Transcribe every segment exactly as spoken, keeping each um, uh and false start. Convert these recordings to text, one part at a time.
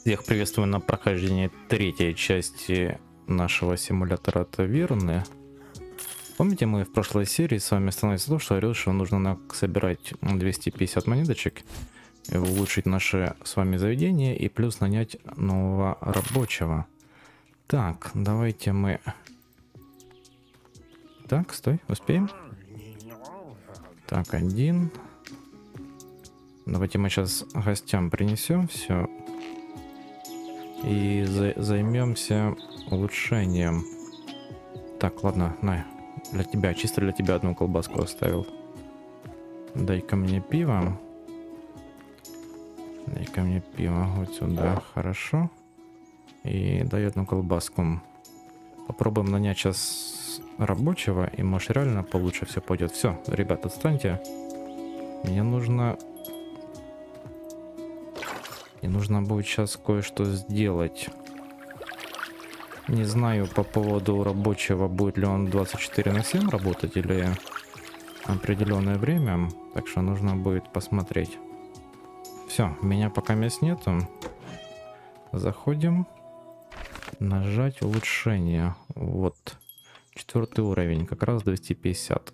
Всех приветствую на прохождении третьей части нашего симулятора таверны. Помните, мы в прошлой серии с вами остановились на том, что говорил, что нужно собирать двести пятьдесят монеточек, улучшить наше с вами заведение и плюс нанять нового рабочего. Так, давайте мы... Так, стой, успеем? Так, один. Давайте мы сейчас гостям принесем все. И за займемся улучшением. Так, ладно, на, для тебя, чисто для тебя одну колбаску оставил. Дай-ка мне пиво. Дай-ка мне пиво вот сюда, хорошо. И дай одну колбаску. Попробуем нанять сейчас рабочего, и может реально получше все пойдет. Все, ребята, отстаньте. Мне нужно... И нужно будет сейчас кое-что сделать. Не знаю по поводу рабочего, будет ли он двадцать четыре на семь работать или определенное время. Так что нужно будет посмотреть. Все, меня пока мест нету. Заходим. Нажать улучшение. Вот. Четвертый уровень. Как раз двести пятьдесят.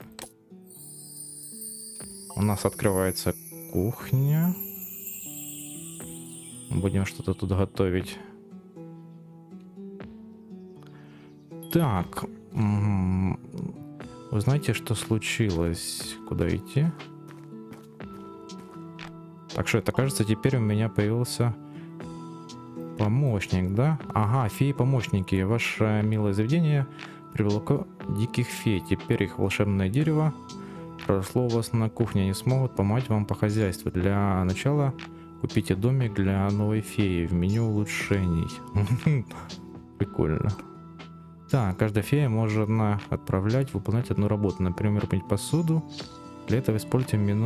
У нас открывается кухня. Будем что-то тут готовить. Так. Вы знаете, что случилось? Куда идти? Так что это, кажется, теперь у меня появился помощник, да? Ага, феи-помощники. Ваше милое заведение привлекло диких фей. Теперь их волшебное дерево росло у вас на кухне. Они смогут помочь вам по хозяйству. Для начала... Купите домик для новой феи в меню улучшений. Прикольно. Так, каждая фея может отправлять, выполнять одну работу. Например, мыть посуду. Для этого используйте меню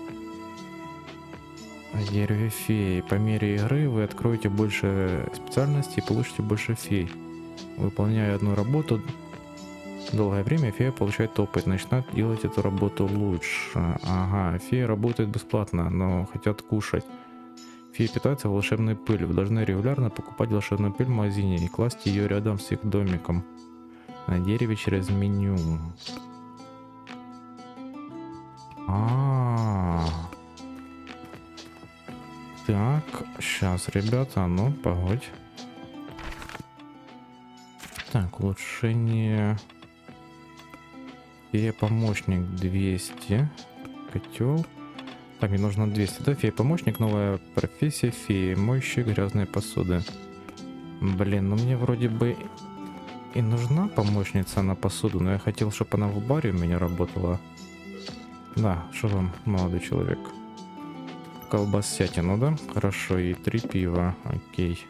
о дереве феи. По мере игры вы откроете больше специальностей и получите больше фей. Выполняя одну работу долгое время, фея получает опыт, начинает делать эту работу лучше. Ага, феи работают бесплатно, но хотят кушать. Феи питаются волшебной пылью. Вы должны регулярно покупать волшебную пыль в магазине и класть ее рядом с их домиком на дереве через меню. А, -а, -а. Так, сейчас, ребята, ну, погодь. Так, улучшение. Фея-помощник двести. Котел. Так, мне нужно двести, да? Фея-помощник, новая профессия, феи, моющие грязные посуды. Блин, ну мне вроде бы и нужна помощница на посуду, но я хотел, чтобы она в баре у меня работала. Да, что вам, молодой человек? Колбасятину, да? Хорошо, и три пива, окей.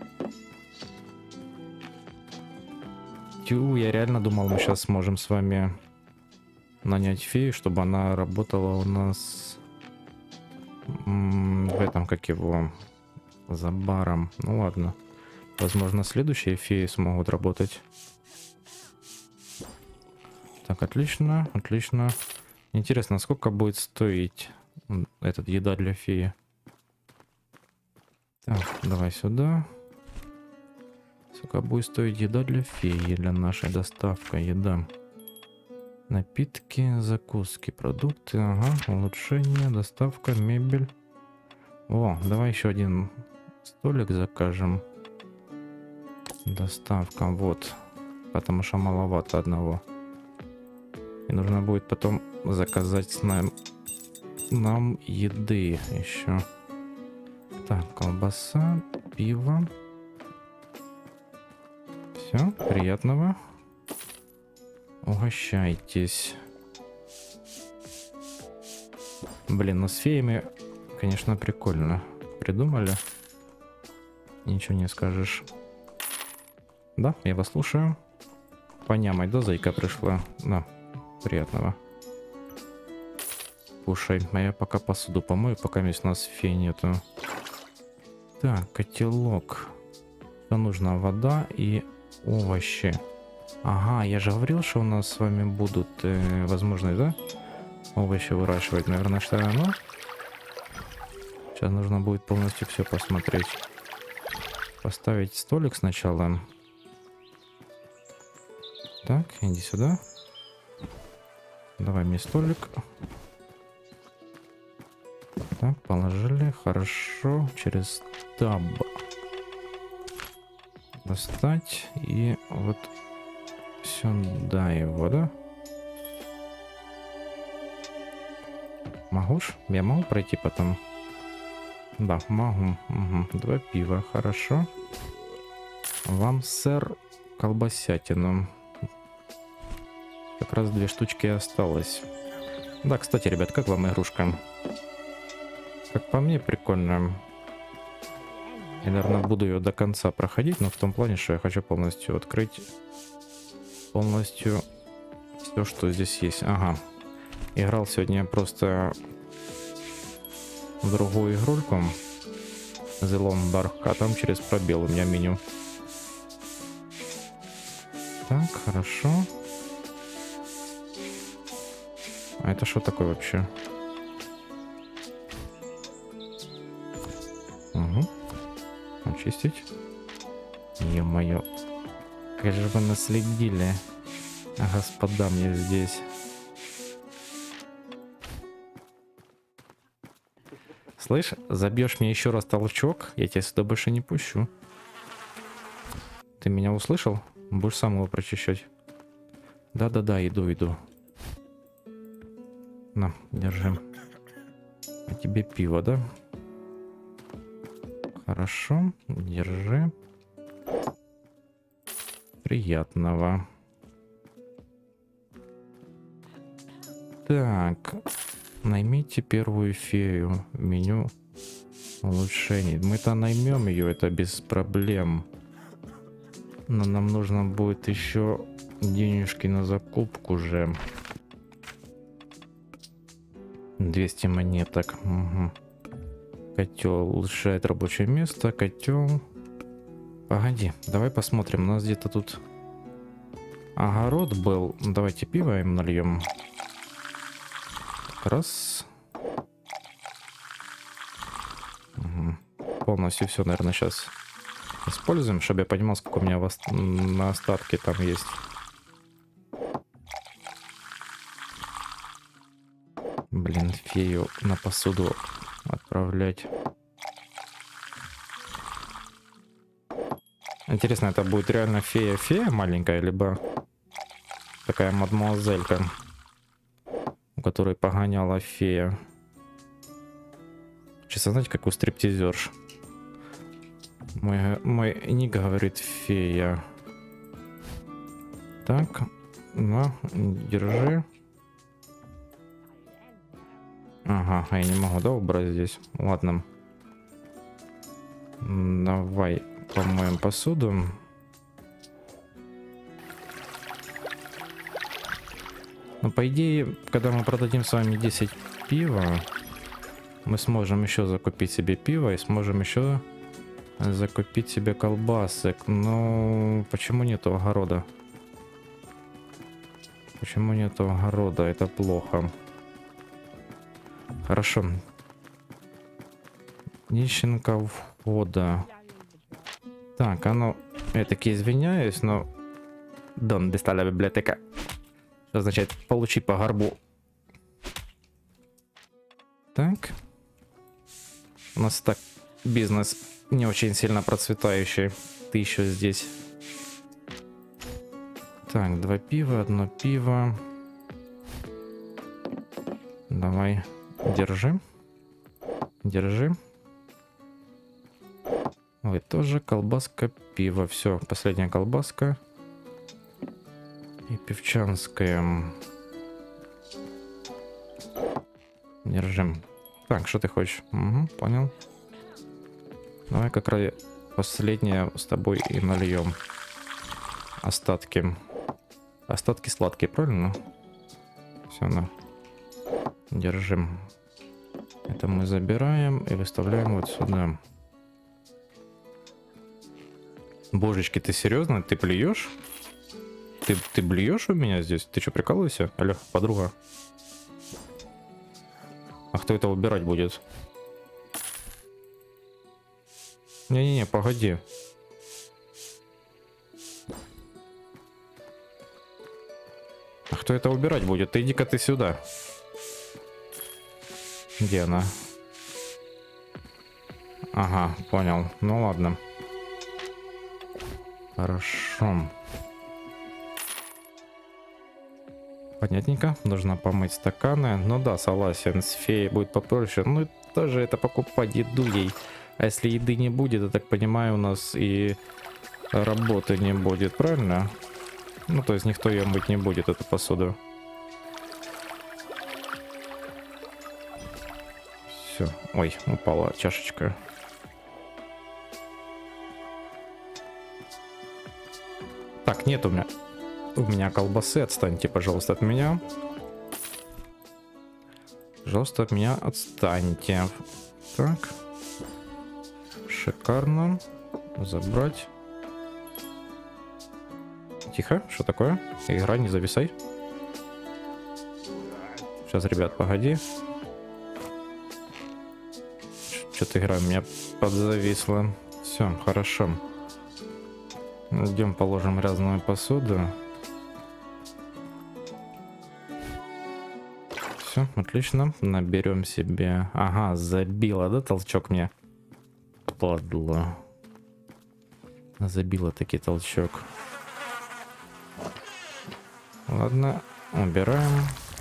Тю, я реально думал, мы сейчас сможем с вами нанять фею, чтобы она работала у нас... в этом, как его, за баром. Ну ладно, возможно, следующие феи смогут работать. Так, отлично, отлично. Интересно, сколько будет стоить этот еда для феи? Так, давай сюда. Сколько будет стоить еда для феи, для нашей доставка, еда? Напитки, закуски, продукты, ага, улучшение, доставка, мебель. О, давай еще один столик закажем. Доставка, вот. Потому что маловато одного. И нужно будет потом заказать нам, нам еды еще. Так, колбаса, пиво. Все, приятного. Угощайтесь. Блин, ну с феями, конечно, прикольно придумали. Ничего не скажешь. Да, я вас слушаю. Понямай, да, зайка пришла? Да, приятного. Кушай, а я пока посуду помою, пока у нас фей нету. Так, котелок. Что нужно? Вода и овощи. Ага, я же говорил, что у нас с вами будут э, возможность, да? Овощи выращивать, наверное, что оно. Сейчас нужно будет полностью все посмотреть. поставить столик сначала. Так, иди сюда. Давай мне столик. Так, положили. Хорошо. Через таб достать. И вот сюда его, да? Могу ж? Я могу пройти потом? Да, могу. Угу. Два пива. Хорошо. Вам, сэр, колбасятину. Как раз две штучки осталось. Да, кстати, ребят, как вам игрушка? Как по мне, прикольно. Я, наверное, буду ее до конца проходить, но в том плане, что я хочу полностью открыть полностью все, что здесь есть. Ага. Играл сегодня просто в другую игрульку. The Long Dark, а там через пробел у меня меню. Так, хорошо. А это что такое вообще? Угу. Очистить. Ё-моё. Как же вы наследили, господа, мне здесь. Слышь, забьешь мне еще раз толчок, я тебя сюда больше не пущу. Ты меня услышал? Будешь сам его прочищать. Да-да-да, иду, иду. На, держи. А тебе пиво, да? Хорошо, держи. Приятного. Так, наймите первую фею в меню улучшений. Мы-то наймем ее, это без проблем. Но нам нужно будет еще денежки на закупку же. двести монеток. Угу. Котел улучшает рабочее место. Котел. Погоди, давай посмотрим. У нас где-то тут огород был. Давайте пиво им нальем. Раз. Угу. Полностью все, наверное, сейчас используем, чтобы я понимал, сколько у меня в ост... на остатке там есть. Блин, фею на посуду отправлять. Интересно, это будет реально фея-фея маленькая, либо такая мадемуазелька, у которой погоняла фея. Честно, знаете, как у стриптизерш. Мой, мой ник говорит фея. Так, на, держи. Ага, а я не могу, да, убрать здесь? Ладно. Давай помоем посуду. Ну, по идее, когда мы продадим с вами десять пива, мы сможем еще закупить себе пиво и сможем еще закупить себе колбасок. Но почему нету огорода? Почему нету огорода? Это плохо. Хорошо. Нищенка входа. Так, а ну, я таки извиняюсь, но... Дон достала библиотека. Что означает получи по горбу. Так. У нас так бизнес не очень сильно процветающий. Ты еще здесь. Так, два пива, одно пиво. Давай, держи. Держи. Вы тоже колбаска, пиво. Все, последняя колбаска. И певчанская. Держим. Так, что ты хочешь? Угу, понял. Давай как раз последнее с тобой и нальем. Остатки. Остатки сладкие, правильно? Все, на. Держим. Это мы забираем и выставляем вот сюда. Божечки, ты серьезно? Ты плюешь? Ты, ты блюешь у меня здесь? Ты что, прикалываешься? Алло, подруга. А кто это убирать будет? Не-не-не, погоди. А кто это убирать будет? Ты иди-ка ты сюда. Где она? Ага, понял. Ну ладно. Хорошо. Понятненько. Нужно помыть стаканы. Ну да, согласен. С феей будет попроще. Ну тоже это покупать еду ей. А если еды не будет, я так понимаю, у нас и работы не будет, правильно? Ну то есть никто ее мыть не будет, эту посуду. Все. Ой, упала чашечка. Так, нет у меня. У меня колбасы. Отстаньте, пожалуйста, от меня. Пожалуйста, от меня отстаньте. Так. Шикарно. Забрать. Тихо. Что такое? Игра, не зависай. Сейчас, ребят, погоди. Что-то игра у меня подзависла. Все, хорошо. Идем положим грязную посуду. Все, отлично. Наберем себе... Ага, забила, да, толчок мне? Падла. Забила таки толчок. Ладно, убираем.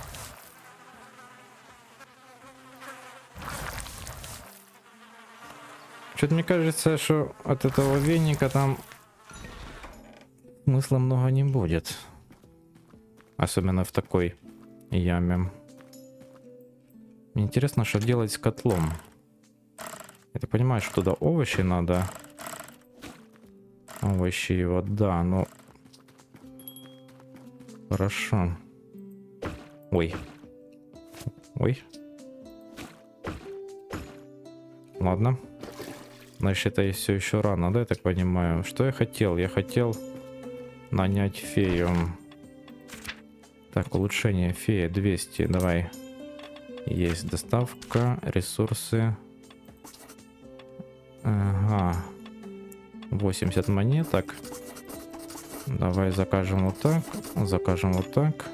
Что-то мне кажется, что от этого веника там смысла много не будет. Особенно в такой яме. Мне интересно, что делать с котлом. Я так понимаю, что туда овощи надо. Овощи и вода, но... Хорошо. Ой. Ой. Ладно. Значит, это все еще рано, да, я так понимаю. Что я хотел? Я хотел нанять фею. Так, улучшение фея двести. Давай. Есть доставка, ресурсы. Ага. восемьдесят монеток. Давай закажем вот так. Закажем вот так.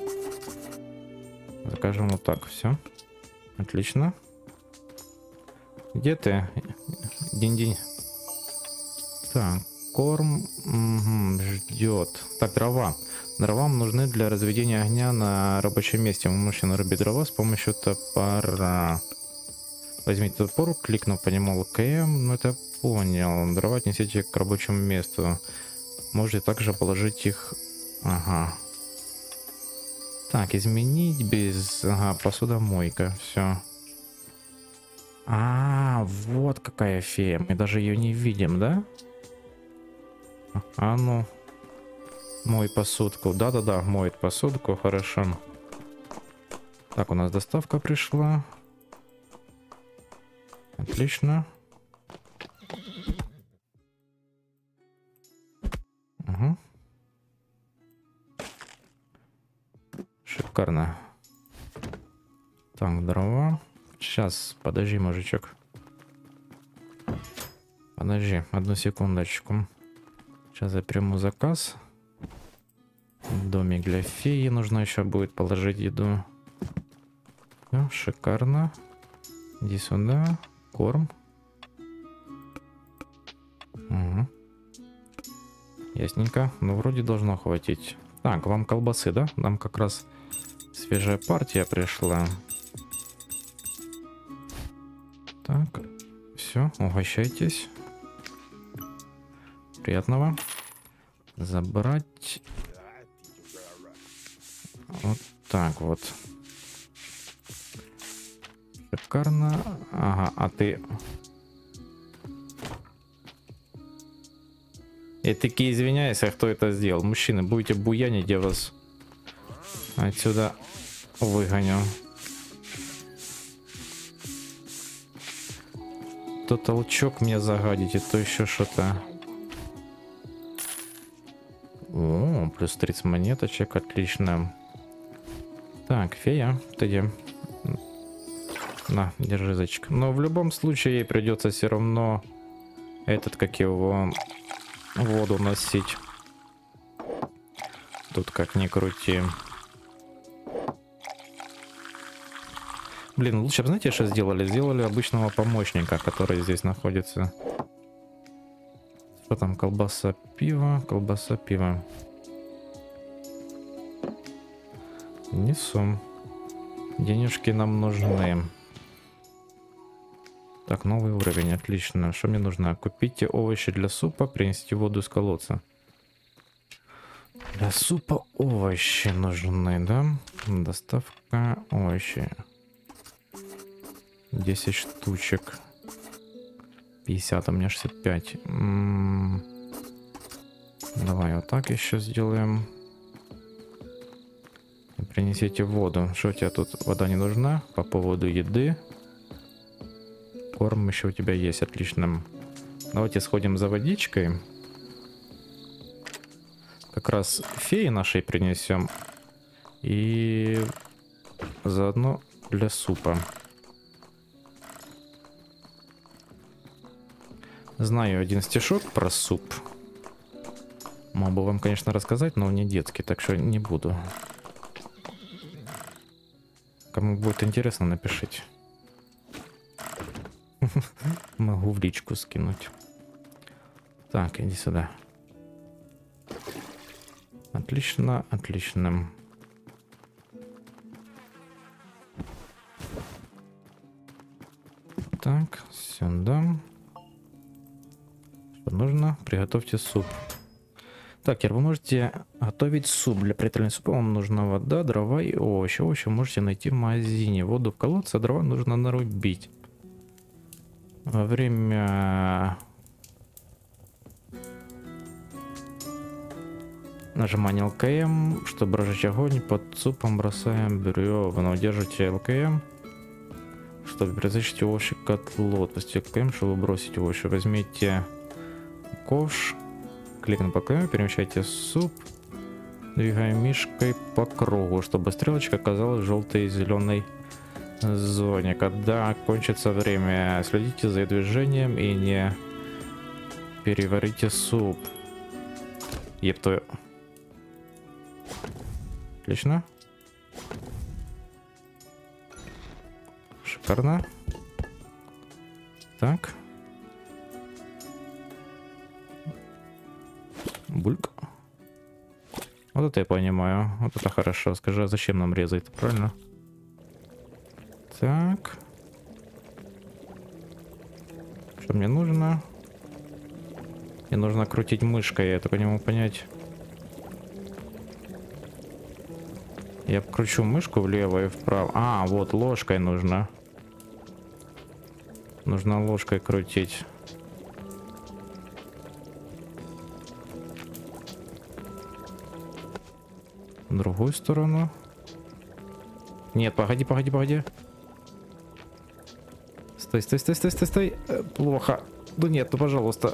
Закажем вот так. Все. Отлично. Где ты? День-день. Так, корм. Угу, ждет. Так, дрова. Дрова нужны для разведения огня на рабочем месте. Вы можете нарубить дрова с помощью топора. Возьмите топор, кликнув по нему ЛКМ. Ну это понял. Дрова отнесите к рабочему месту. Можете также положить их... Ага. Так, изменить без... Ага, посудомойка. Все. А, вот какая фея. Мы даже ее не видим, да? А ну. Мой посудку. Да-да-да, моет посудку. Хорошо. Так, у нас доставка пришла. Отлично. Угу. Шикарно. Так, дрова. Сейчас, подожди, мужичок. Подожди, одну секундочку. Сейчас я приму заказ. Домик для феи. Нужно еще будет положить еду. Все, шикарно. Иди сюда. Корм. Угу. Ясненько. Ну, вроде должно хватить. Так, вам колбасы, да? Нам как раз свежая партия пришла. Так, все, угощайтесь. Приятного. Забрать. Вот так вот. Шикарно. Ага, а ты... Я таки извиняюсь, а кто это сделал? Мужчины, будете буянить, я вас отсюда выгоню. То толчок мне загадите, то еще что-то. О, плюс тридцать монеточек, отлично. Так, фея, ты где? На, держи, зайчик. Но в любом случае ей придется все равно этот, как его, воду носить. Тут как ни крути. Блин, лучше бы, знаете, что сделали? Сделали обычного помощника, который здесь находится. Что там? Колбаса, пиво, колбаса, пиво. Несу. Денежки нам нужны. Так, новый уровень, отлично. Что мне нужно? Купите овощи для супа, принести воду из колодца. Для супа овощи нужны, да? Доставка овощи. десять штучек. пятьдесят, у меня шестьдесят пять. М-м-м. Давай вот так еще сделаем. Принесите воду. Что у тебя тут? Вода не нужна? По поводу еды. Корм еще у тебя есть, отлично. Давайте сходим за водичкой. Как раз феи нашей принесем. И заодно для супа. Знаю один стишок про суп. Мог бы вам, конечно, рассказать, но он не детский, так что не буду. Кому будет интересно, напишите. Могу в личку скинуть. Так, иди сюда. Отлично, отлично. Так, сюда. Что нужно? Приготовьте суп. Так, Кир, вы можете готовить суп. Для приготовления супа вам нужна вода, дрова и овощи. Овощи можете найти в магазине. Воду в колодце, а дрова нужно нарубить. Во время нажимания эл ка эм, чтобы разжечь огонь, под супом бросаем бревна. Удержите эл ка эм, чтобы притащить овощи к котлу. Отпустите эл ка эм, чтобы бросить овощи. Возьмите ковш, кликнув по эл ка эм, перемещайте суп, двигая мишкой по кругу, чтобы стрелочка оказалась в желтой и зеленой зоне. Когда кончится время, следите за движением и не переварите суп. Епто. Отлично. Шикарно. Так. Бульк. Вот это я понимаю. Вот это хорошо. Скажи, а зачем нам резать? Правильно? Так. Что мне нужно? Мне нужно крутить мышкой, я только не могу понять. Я кручу мышку влево и вправо. А, вот ложкой нужно. Нужно ложкой крутить. В другую сторону. Нет, погоди, погоди, погоди. Стой, стой, стой, стой, стой, стой. Э, плохо. Да нет, ну пожалуйста.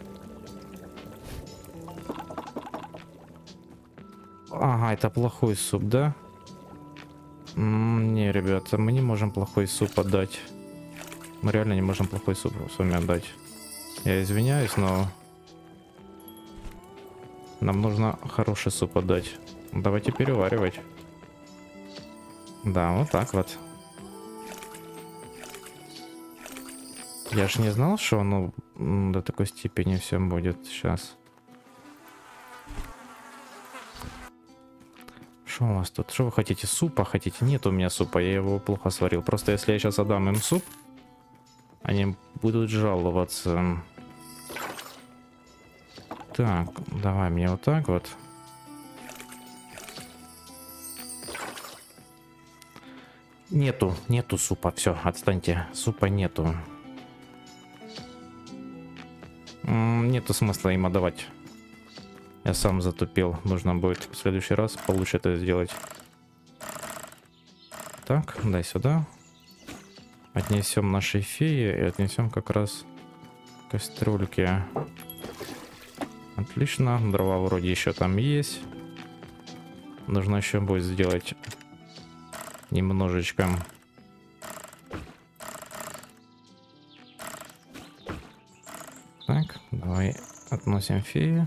Ага, это плохой суп, да? М-м, не, ребята, мы не можем плохой суп отдать. Мы реально не можем плохой суп с вами отдать. Я извиняюсь, но нам нужно хороший суп отдать. Давайте переваривать. Да, вот так вот. Я ж не знал, что оно до такой степени все будет сейчас. Что у вас тут? Что вы хотите? Супа хотите? Нет у меня супа, я его плохо сварил. Просто если я сейчас отдам им суп, они будут жаловаться. Так, давай мне вот так вот. Нету, нету супа. Все, отстаньте. Супа нету. М-м, нету смысла им отдавать. Я сам затупил. Нужно будет в следующий раз получше это сделать. Так, дай сюда. Отнесем нашей феи и отнесем как раз кастрюльки. Отлично. Дрова вроде еще там есть. Нужно еще будет сделать немножечко. Так, давай относим феи.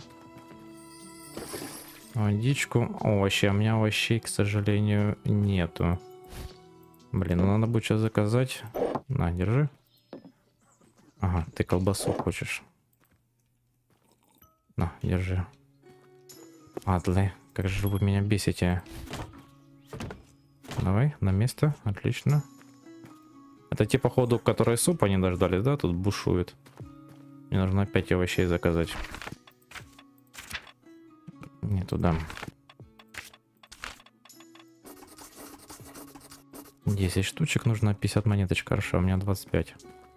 Водичку. Овощи. А у меня овощей, к сожалению, нету. Блин, ну надо будет сейчас заказать. На, держи. Ага, ты колбасу хочешь. На, держи. Адлы, как же вы меня бесите. Давай, на место. Отлично. Это те, походу, которые супа не дождались, да? Тут бушуют. Мне нужно опять овощей заказать. Не туда. десять штучек нужно, пятьдесят монеточек. Хорошо, у меня двадцать пять.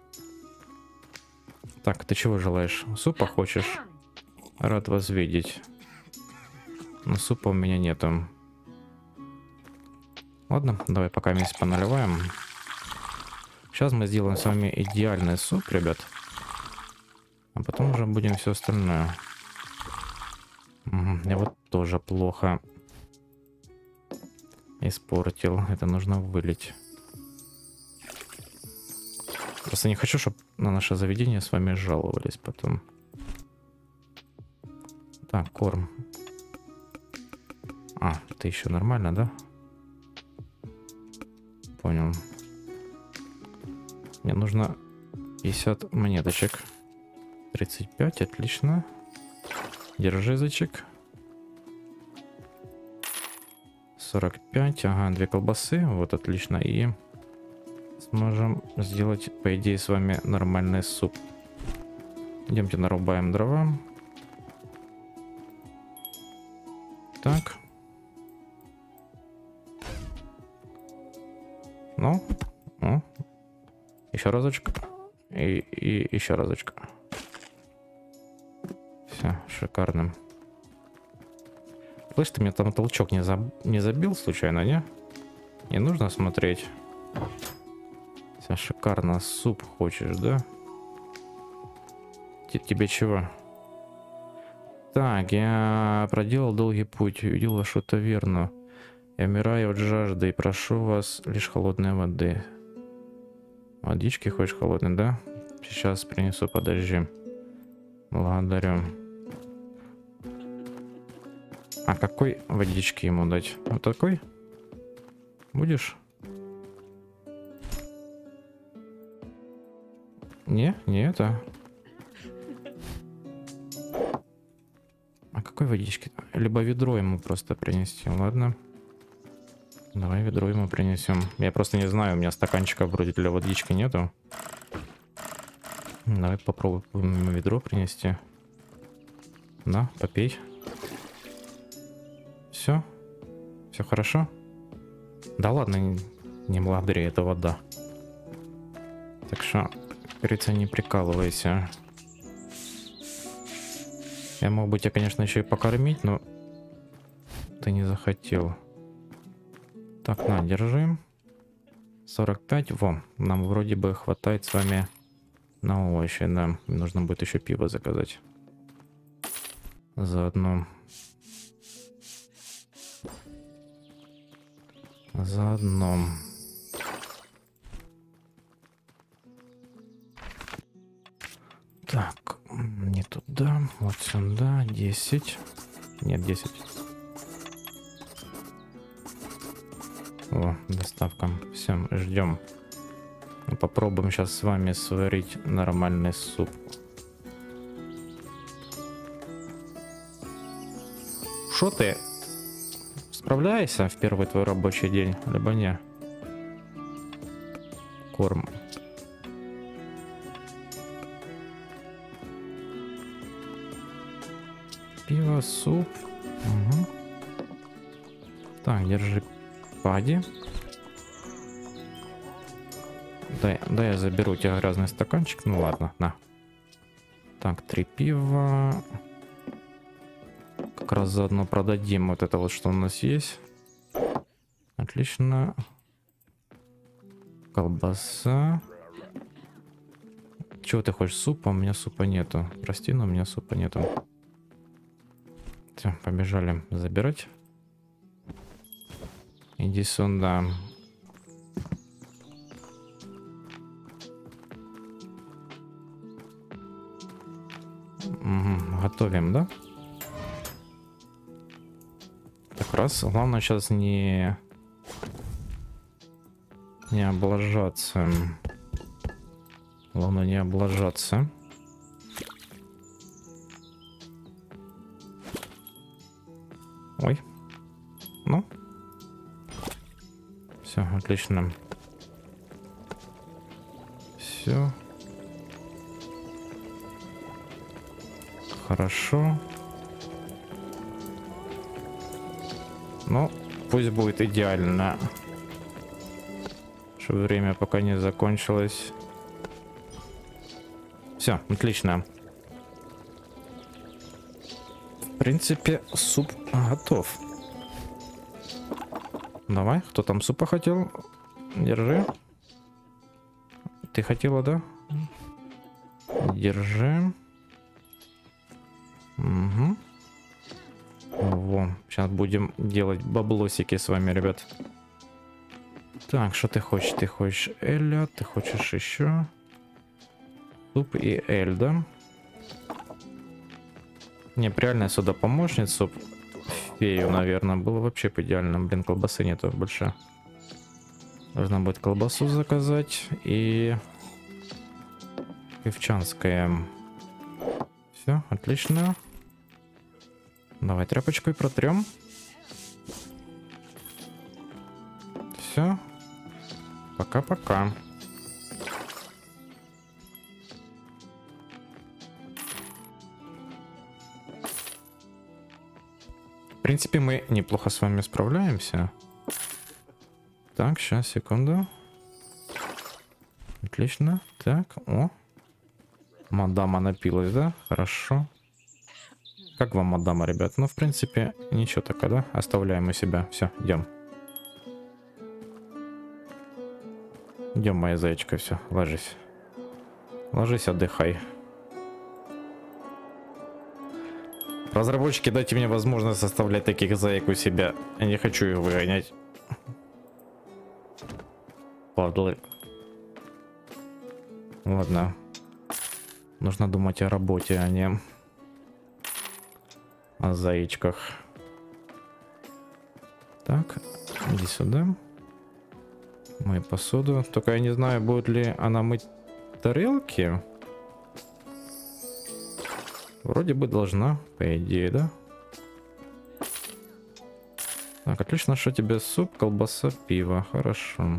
Так, ты чего желаешь? Супа хочешь? Рад вас видеть. Но супа у меня нету. Ладно, давай пока вместе поналиваем. Сейчас мы сделаем с вами идеальный суп, ребят. А потом уже будем все остальное. Угу, я вот тоже плохо испортил. Это нужно вылить. Просто не хочу, чтобы на наше заведение с вами жаловались потом. Так, корм. А, ты еще нормально, да? Понял. Мне нужно пятьдесят монеточек. тридцать пять, отлично. Держи, язычек. сорок пять, ага, две колбасы. Вот, отлично. И сможем сделать, по идее, с вами нормальный суп. Идемте нарубаем дрова. Так. Ну, ну. Еще разочек. И, и еще разочек. Все, шикарно. Слышь, ты мне там толчок не, заб... не забил случайно, не? Не нужно смотреть. Все, шикарно. Суп хочешь, да? Т тебе чего? Так, я проделал долгий путь, увидел вашу таверну. Я умираю от жажды и прошу вас лишь холодной воды. Водички хочешь холодной, да? Сейчас принесу, подожди. Благодарю. А какой водички ему дать? Вот такой? Будешь? Не, не это. А какой водички? Либо ведро ему просто принести, ладно? Давай ведро ему принесем. Я просто не знаю, у меня стаканчика вроде для водички нету. Давай попробуем ему ведро принести. На, попей. Все? Все хорошо? Да ладно, не, не благодари, это вода. Так что, как говорится, не прикалывайся. Я мог бы тебя, конечно, еще и покормить, но ты не захотел. Так, на, держи. сорок пять. Во, нам вроде бы хватает с вами на овощи, да. Нужно будет еще пиво заказать. Заодно. Заодно. Так, не туда, вот сюда, десять. Нет, десять. О, доставка. Все, ждем. Попробуем сейчас с вами сварить нормальный суп. Шо ты? Справляешься в первый твой рабочий день, либо не? Корм. Пиво, суп. Угу. Так, держи пади. Дай, дай я заберу у тебя грязный стаканчик. Ну ладно, на. Так, три пива. Как раз заодно продадим вот это вот, что у нас есть. Отлично. Колбаса. Чего ты хочешь? Супа? У меня супа нету. Прости, но у меня супа нету. Все, побежали забирать. Иди сюда. Угу, готовим, да? Так, раз. Главное сейчас не... Не облажаться. Главное не облажаться. Ой. Ну. Все, отлично. Все. Хорошо. Ну, пусть будет идеально. Чтобы время пока не закончилось. Все, отлично. В принципе, суп готов. Давай, кто там супа хотел? Держи. Ты хотела, да? Держи. Угу. Во, сейчас будем делать баблосики с вами, ребят. Так, что ты хочешь? Ты хочешь Эля, ты хочешь еще суп и Эль, да? Не, реально сюда помощницу фею, наверное, было вообще бы идеально. Блин, колбасы нету больше. Должна будет колбасу заказать и певчанская. Все, отлично. Давай тряпочкой протрем. Все. Пока-пока. В принципе, мы неплохо с вами справляемся. Так, сейчас, секунду. Отлично. Так, о. Мадама напилась, да? Хорошо. Как вам мадама, ребят? Ну, в принципе, ничего такого, да? Оставляем у себя. Все, идем. Идем, моя зайчка, все, ложись. Ложись, отдыхай. Разработчики, дайте мне возможность составлять таких заек у себя. Я не хочу их выгонять. Падлы. Ладно. Нужно думать о работе, а не о заячках. Так, иди сюда. Мой посуду. Только я не знаю, будет ли она мыть тарелки. Вроде бы должна, по идее, да? Так, отлично, что тебе суп, колбаса, пиво. Хорошо.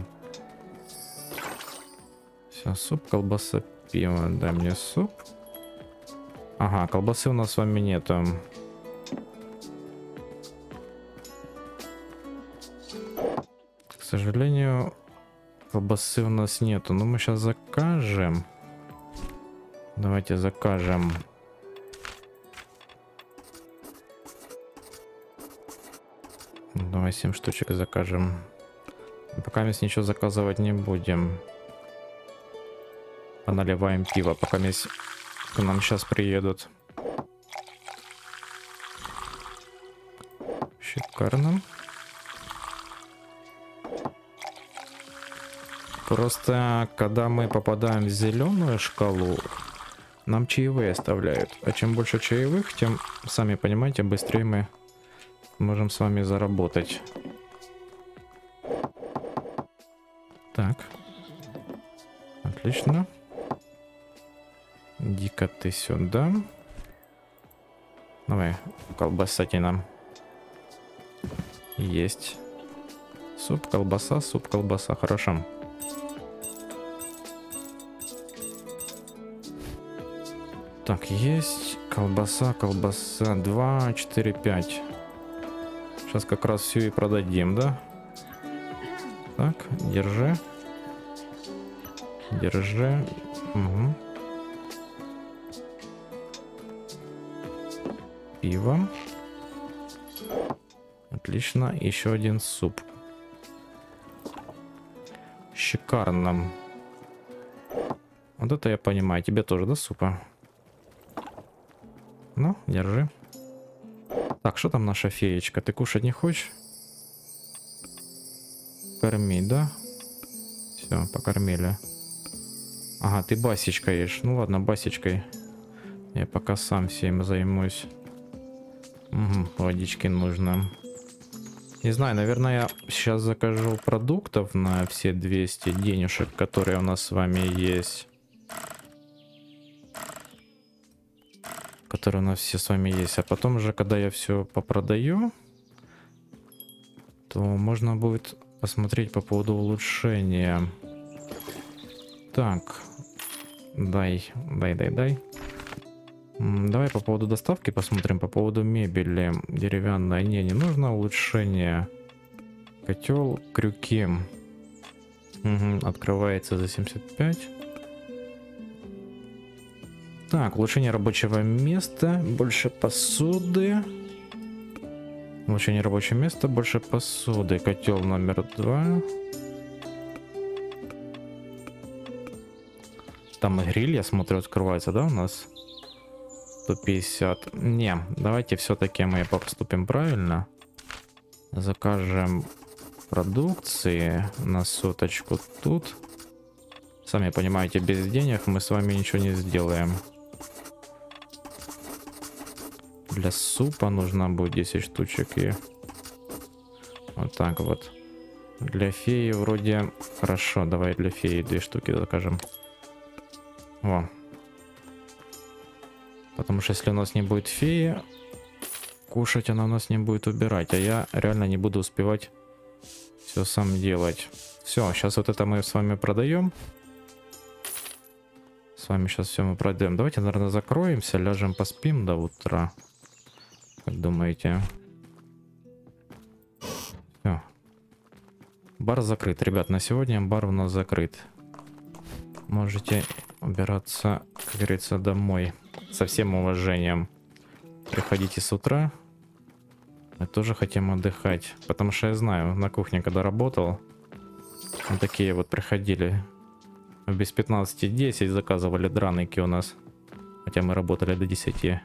Все, суп, колбаса, пиво. Дай мне суп. Ага, колбасы у нас с вами нету. К сожалению, колбасы у нас нету. Но мы сейчас закажем. Давайте закажем. Давай семь штучек закажем. Пока мы ничего заказывать не будем. Поналиваем пиво, пока мы к нам сейчас приедут. Шикарно. Просто когда мы попадаем в зеленую шкалу, нам чаевые оставляют. А чем больше чаевых, тем, сами понимаете, быстрее мы можем с вами заработать. Так. Отлично. Иди-ка ты сюда. Давай, колбасати нам. Есть. Суп, колбаса, суп, колбаса. Хорошо. Так, есть. Колбаса, колбаса. два, четыре, пять. Сейчас как раз все и продадим, да? Так, держи. Держи. Угу. Пиво. Отлично. Еще один суп. Шикарно. Вот это я понимаю. Тебе тоже, да, супа? Ну, держи. Так, что там наша феечка? Ты кушать не хочешь? Кормить, да? Все, покормили. Ага, ты басечкой ешь. Ну ладно, басечкой. Я пока сам всем займусь. Угу, водички нужно. Не знаю, наверное, я сейчас закажу продуктов на все двести денежек, которые у нас с вами есть. Которые у нас все с вами есть. А потом уже, когда я все попродаю, то можно будет посмотреть по поводу улучшения. Так. Дай, дай, дай, дай. Давай по поводу доставки посмотрим, по поводу мебели деревянной. Не, не нужно улучшение. Котел, крюки. Угу, открывается за семьдесят пять. Так, улучшение рабочего места, больше посуды. Улучшение рабочего места, больше посуды. Котел номер два. Там и гриль, я смотрю, открывается, да, у нас? сто пятьдесят. Не, давайте все-таки мы поступим правильно. Закажем продукции на соточку тут. Сами понимаете, без денег мы с вами ничего не сделаем. Для супа нужно будет десять штучек и вот так вот. Для феи вроде хорошо. Давай для феи две штуки закажем. Во. Потому что если у нас не будет феи, кушать она у нас не будет убирать. А я реально не буду успевать все сам делать. Все, сейчас вот это мы с вами продаем. С вами сейчас все мы продаем. Давайте, наверное, закроемся, ляжем, поспим до утра. Как думаете? Все. Бар закрыт. Ребят, на сегодня бар у нас закрыт. Можете убираться, как говорится, домой. Со всем уважением. Приходите с утра. Мы тоже хотим отдыхать. Потому что я знаю, на кухне, когда работал, вот такие вот приходили. Без пятнадцати десять заказывали драники у нас. Хотя мы работали до десяти.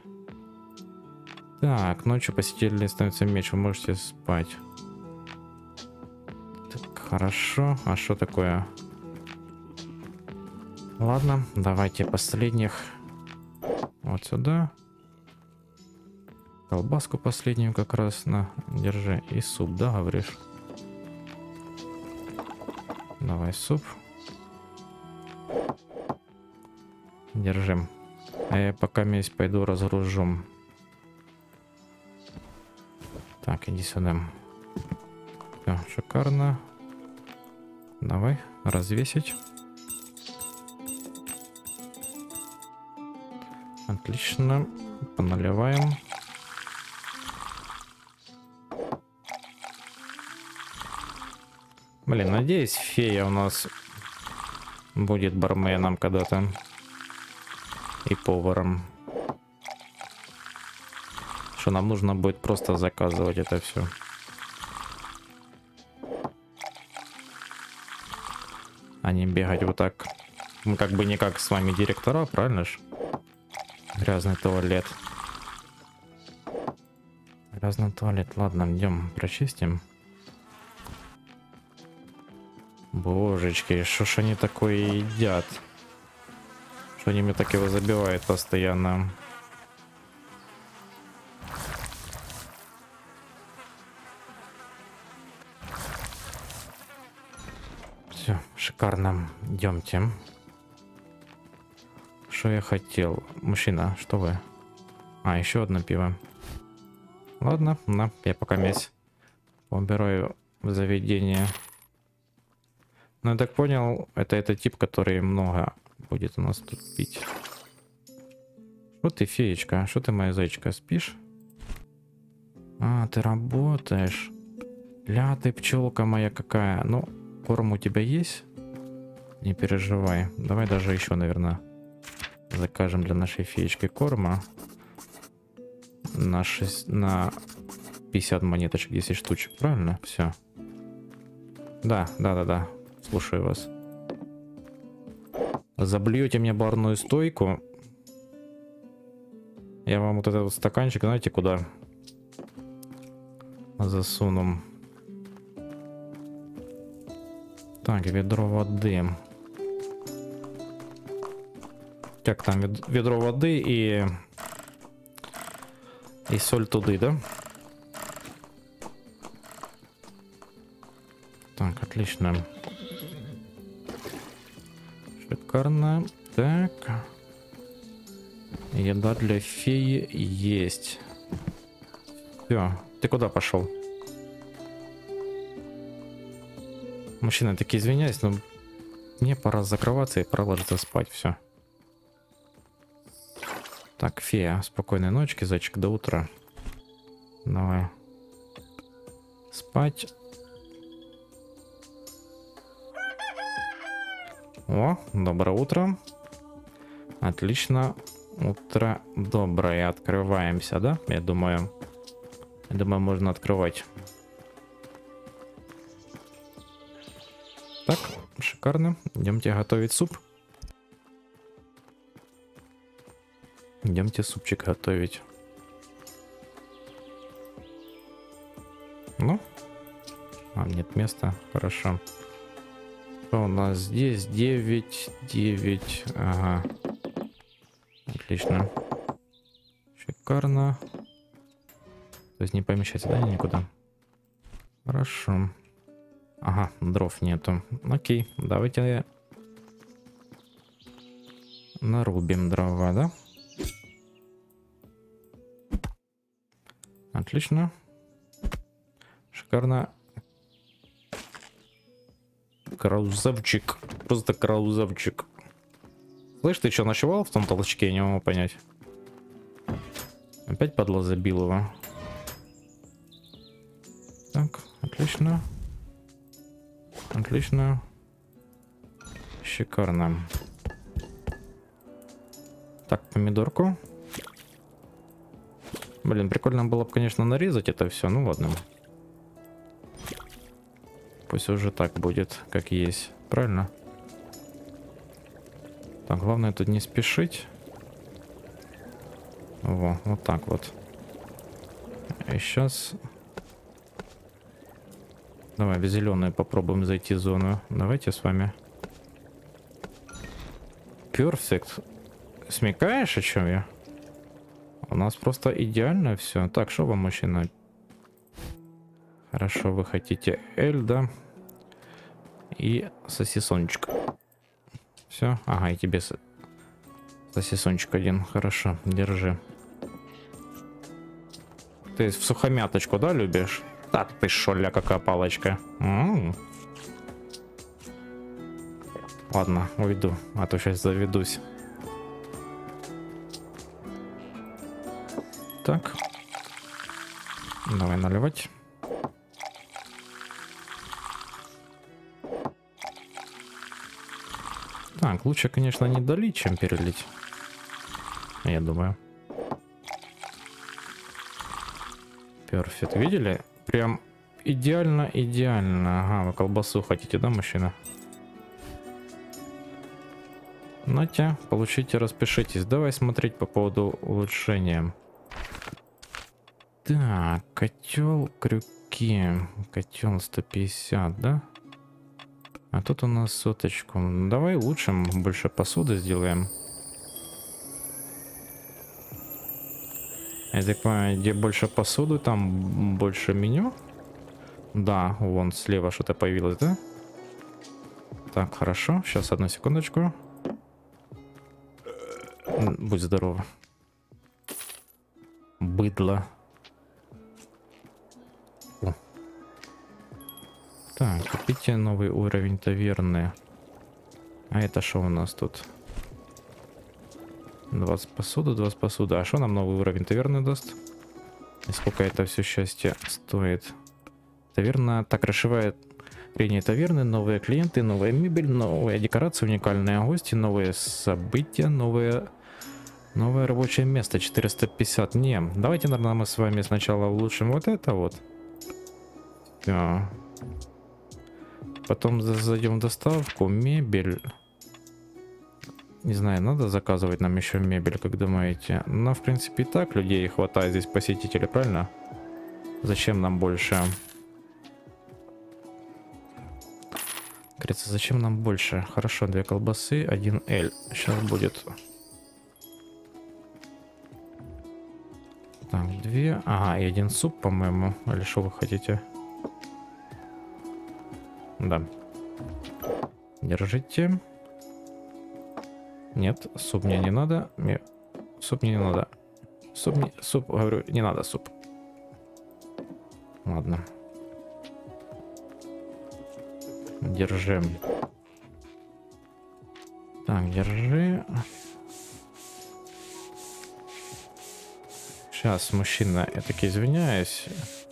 Так, ночью посетителей становится меньше, вы можете спать. Так, хорошо. А что такое? Ладно, давайте последних вот сюда. Колбаску последнюю как раз на. Держи. И суп, да, говоришь? Давай суп. Держим. А я пока месть пойду разгружу. Так, иди сюда. Все, шикарно. Давай, развесить. Отлично. Поналиваем. Блин, надеюсь, фея у нас будет барменом когда-то. И поваром. Что нам нужно будет просто заказывать это все. А не бегать вот так. Мы как бы не как с вами директора, правильно ж? Грязный туалет. Грязный туалет. Ладно, идем прочистим. Божечки, что ж они такое едят? Что они мне так его забивают постоянно? Все, шикарно. Идемте. Что я хотел? Мужчина, что вы? А, еще одно пиво. Ладно, на, я пока месть убираю в заведение. Ну, я так понял, это это тип, который много будет у нас тут пить. Что ты, феечка? Что ты, моя зайчка, спишь? А, ты работаешь. Ля, ты пчелка моя какая. Ну, корм у тебя есть? Не переживай. Давай даже еще, наверное, закажем для нашей феечки корма. На, шесть, на пятьдесят монеточек, десять штучек, правильно? Все. Да, да, да, да. Слушаю вас. Заблюете мне барную стойку. Я вам вот этот вот стаканчик, знаете, куда засуну? Так, ведро воды. Как там, ведро воды и и соль туды, да? Так, отлично. Шикарно. Так. Еда для феи есть. Все. Ты куда пошел? Мужчина, таки извиняюсь, но мне пора закрываться и пора ложиться спать. Все. Так, фея, спокойной ночки, зайчик, до утра. Давай. Спать. О, доброе утро. Отлично. Утро доброе. Открываемся, да? Я думаю. Я думаю, можно открывать. Так, шикарно. Идемте готовить суп. Идемте супчик готовить. Ну. А, нет места. Хорошо. Что у нас здесь? девять, девять. Ага. Отлично. Шикарно. То есть не помещается, да, никуда? Хорошо. Ага, дров нету. Окей, давайте нарубим дрова, да? Отлично. Шикарно. Красавчик. Просто красавчик. Слышь, ты что, ночевал в том толчке? Я не могу понять. Опять падла забил его. Так, отлично. Отлично. Шикарно. Так, помидорку. Блин, прикольно было бы, конечно, нарезать это все. Ну ладно. Пусть уже так будет, как есть. Правильно? Так, главное тут не спешить. Во, вот так вот. И сейчас... Давай в зеленую попробуем зайти в зону. Давайте с вами. Перфект. Смекаешь, о чем я? У нас просто идеально все. Так, что вам, мужчина? Хорошо, вы хотите эль, да? И сосисончик. Все. Ага, и тебе с... сосисончик один. Хорошо, держи. Ты в сухомяточку, да, любишь? Да ты шо, ля, какая палочка. М-м-м. Ладно, уйду, а то сейчас заведусь. Так. Давай наливать. Так, лучше, конечно, не долить, чем перелить. Я думаю. Перфект. Видели? Прям идеально, идеально. Ага, вы колбасу хотите, да, мужчина? Натя, получите, распишитесь. Давай смотреть по поводу улучшения. Так, котел крюки. Котел сто пятьдесят, да? А тут у нас соточку. Давай лучше больше посуды сделаем. Я так понимаю, где больше посуды, там больше меню. Да, вон слева что-то появилось, да? Так, хорошо. Сейчас, одну секундочку. Будь здоров. Быдло. О. Так, купите новый уровень таверны. А это что у нас тут? двадцать посуды, двадцать посуды. А что нам новый уровень таверны даст? И сколько это все счастье стоит? Таверна так расшивает зрение таверны, новые клиенты, новая мебель, новая декорация, уникальные гости, новые события, новые... новое рабочее место. четыреста пятьдесят. Не, давайте, наверное, мы с вами сначала улучшим вот это вот. Все. Потом зайдем в доставку, мебель. Не знаю, надо заказывать нам еще мебель, как думаете? Но, в принципе, и так людей хватает здесь посетителей, правильно? Зачем нам больше? Говорится, зачем нам больше? Хорошо, две колбасы, один эль. Сейчас будет. Так, две. Ага, и один суп, по-моему. Или что вы хотите? Да. Держите. Нет, суп мне не надо. Мне... Суп мне не надо. Суп, не... суп, говорю, не надо суп. Ладно. Держи. Так, держи. Сейчас, мужчина, я таки извиняюсь.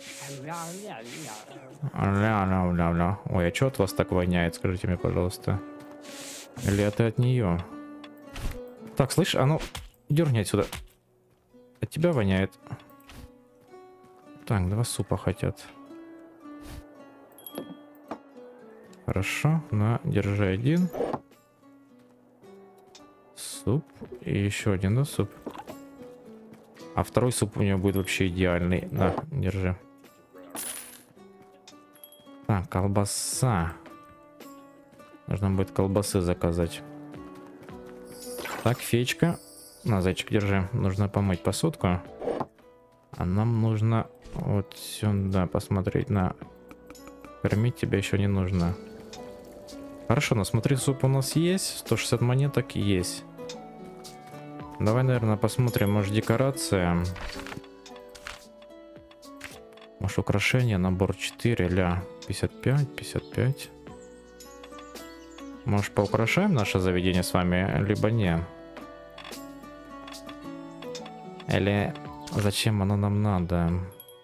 Ля-ля-ля-ля. Ой, а что от вас так воняет, скажите мне, пожалуйста. Или это от нее? Так, слышь, а ну, дерни отсюда. От тебя воняет. Так, два супа хотят. Хорошо, на, держи один. Суп. И еще один, да, суп. А второй суп у него будет вообще идеальный. На, держи. Так, колбаса. Нужно будет колбасы заказать. Так, феечка. На, зайчик, держи. Нужно помыть посудку. А нам нужно вот сюда посмотреть. На, кормить тебя еще не нужно. Хорошо, но смотри, суп у нас есть. сто шестьдесят монеток есть. Давай, наверное, посмотрим, может, декорация. Может, украшение, набор четыре, ля, пятьдесят пять, пятьдесят пять. Может, поукрашаем наше заведение с вами, либо не? Или зачем оно нам надо?